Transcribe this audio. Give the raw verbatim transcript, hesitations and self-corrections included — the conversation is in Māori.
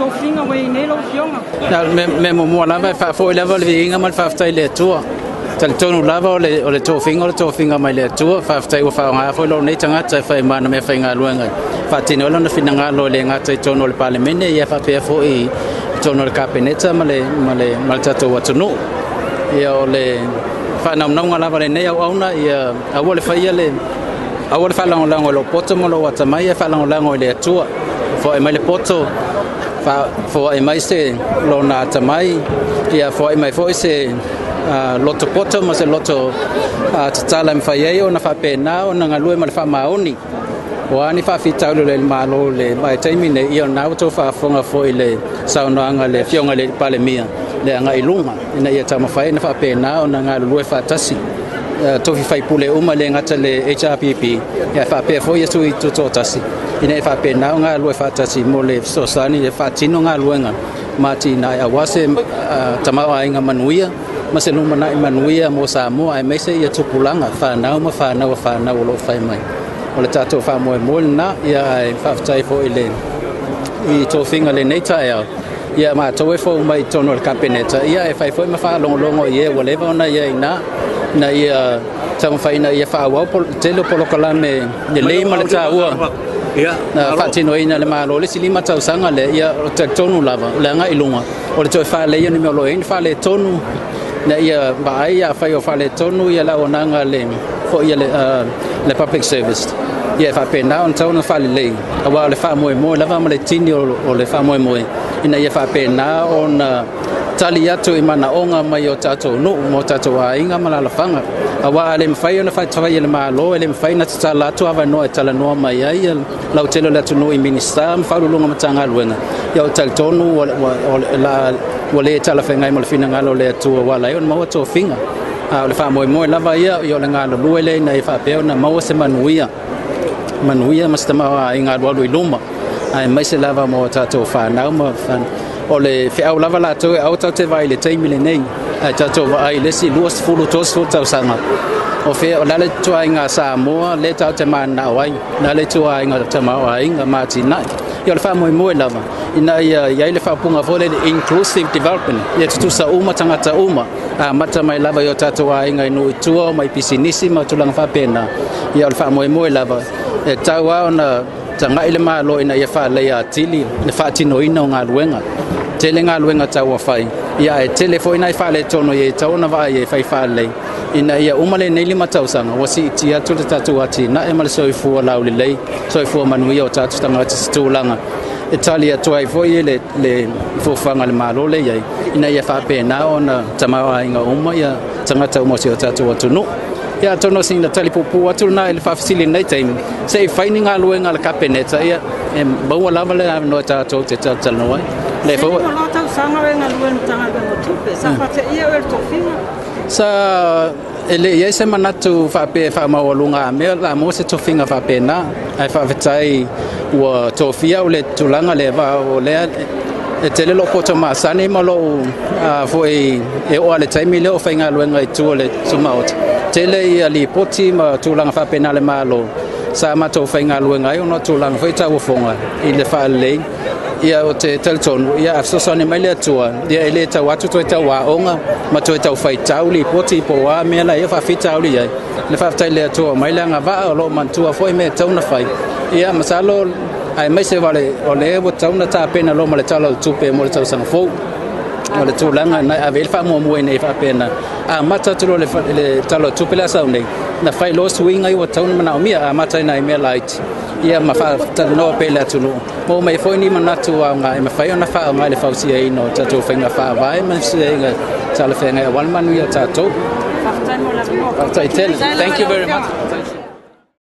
finga we nei lo fionga. Na me me mo mo lava fa fo lava le inga mal fa ftai le tua. Tal tonu lava le o le to finga le to finga mai le tua fa ftai o fa nga fo lo nei tanga tai fa mana me fa nga luenga. Fa tino lo na finanga lo le nga tai tonu le parliament ia fa pe fo i tonu le kabineta male male malta to watunu. Ia o le fa na na lava le nei au na ia a wo le fa ia le a wo le fa lang lang lo poto mo lo wata mai fa lang lang le tua. Fo e mai le poto fa fo e mai se lo na tamai ia fo e mai fo se loto poto ma se loto tala me fai o na fa pena o na ngalue ma le fa maoni o ani fa fita le malo le mai taimi ne ia na to fa fonga fo ile saunanga le fionga le pale mia le anga ilunga ina ia tama fai na fa pena o na ngalue fa tasi to fi fai pule uma le ngata le H R P P ia fa pe fo yesu i to tasi ina fa pena nga lue fa tasi mo le so sani le fa tino nga luenga mati na ya wase tamawa inga manuia mase no mana manuia mo sa mo ai mese ia tupulanga fa na mo fa na fa na lo fai mai o le tato fa mo mo na ia ai fa tai fo ile i to finga le neta ia ia ma to fo mai tono le kabineta ia e fai fo ma fa long long ia whatever na ia na na ia tama fai na ia fa wa tele polo kala me le le ma le ta ua ia na fatino ina le malo le silima tau sanga le ia te tonu lava le nga ilunga o le to fa le ia ni me lo in fa le tonu na ia ba ia fa yo fa le tonu ia la onanga le fo ia le le public service ia fa pena on tonu fa le le wa le fa mo mo lava ma le tini o le fa mo mo ina ia fa pena on tali atu i mana onga mai o tato no mo tato wa inga mala la fanga awa le mfai na fa tawai le malo le mfai na tala atu ava no tala no mai ai la utelo la tunu i minister mfa lu nga matanga luenga ya hotel tonu la wale tala fa ngai mo fina ngalo le atu wala yon mo to finga a le fa mo mo lava ia yo le ngalo luele na fa pe na mo se manuia manuia mastama inga lu luma ai mai se lava mo tato fa na mo fan o le fe au lava la to au te vai le taimi le nei a tato vai le si luas fulu tos fu tau sanga o fe o le tua inga sa mo le tau te mana wai na le tua inga te ma wai inga mati na yo le fa mo mo lava ina ia ia le fa punga fo le inclusive development ia tu sa uma tangata uma a mata mai lava yo tato wai inga no tua mai pisinisi ma tulang fa pena ia le fa mo mo lava e tau ona tanga ile malo ina ia fa le ya tili le fa tino ina nga luenga tele nga luenga tawa fai ia e telefone ina fa le tono ye tauna va ye fai fa le ina ia umale nei lima tausanga wasi tia tu tatu ati na e mal so fu la uli le so fu manu ia tatu tanga tu langa Italia tu ai foi le le fo fanga le malo le ia ina ia fa pe na ona tamawa inga uma ia tanga tau mo se tatu atu no ia tono sing na talipupu atu na ele fa fasili nei time sei finding a luenga le kabineta ia e bawa lava le no ta to te ta no ai le fo no ta sanga venga luen tanga no tupe sa fa te ia er to finga sa ele ia se manatu fa pe fa ma walunga me la mo se to finga fa pe na ai fa vetai wa to fia o le tulanga le va o le e tele lo poto ma sani ma lo fo e e o le time le o fainga luenga i tu le sumaut tele ia li poti ma tulanga fa pena le malo sa ma to fainga luenga i no tulanga foi ta ufonga i le fa le ia o te telton ia so so ne mai le tua ia ele ta watu to ta wa onga ma to ta fai tauli poti po wa me la ia fa fita uli ia le fa ta le tua mai la nga va lo man tua foi me tauna fai ia masalo ai mai se vale o le o tauna ta pena lo male talo tupe mo le tau sang fo o le tulanga na avel fa mo mo nei fa pena a mata tulo le le talo tupe la sa nei na fai lo swing ai o tauna mana o mia a mata na me light ia ma fa ta no pela tulo mo mai foi ni mana tu a nga ma fai ona fa nga le fa si ai no ta tu fa nga fa vai ma si nga tala fa nga wan manu ia ta to fa ta mo la no thank you very much.